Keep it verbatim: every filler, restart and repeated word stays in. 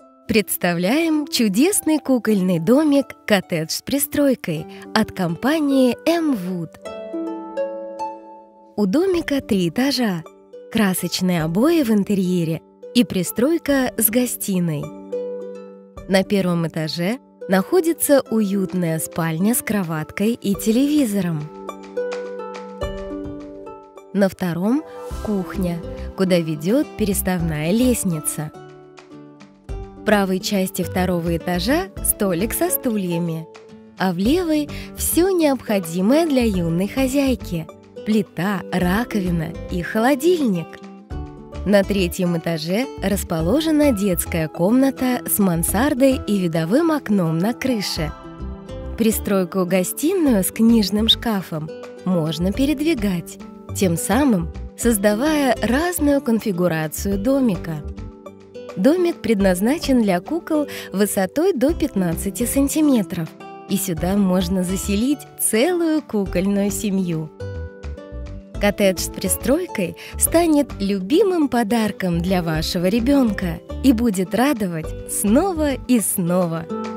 Представляем чудесный кукольный домик «Коттедж с пристройкой» от компании Эмвуд. У домика три этажа, красочные обои в интерьере и пристройка с гостиной. На первом этаже находится уютная спальня с кроваткой и телевизором. На втором – кухня, куда ведет переставная лестница. В правой части второго этажа столик со стульями, а в левой – все необходимое для юной хозяйки – плита, раковина и холодильник. На третьем этаже расположена детская комната с мансардой и видовым окном на крыше. Пристройку-гостиную с книжным шкафом можно передвигать, тем самым создавая разную конфигурацию домика. Домик предназначен для кукол высотой до пятнадцати сантиметров, и сюда можно заселить целую кукольную семью. Коттедж с пристройкой станет любимым подарком для вашего ребенка и будет радовать снова и снова.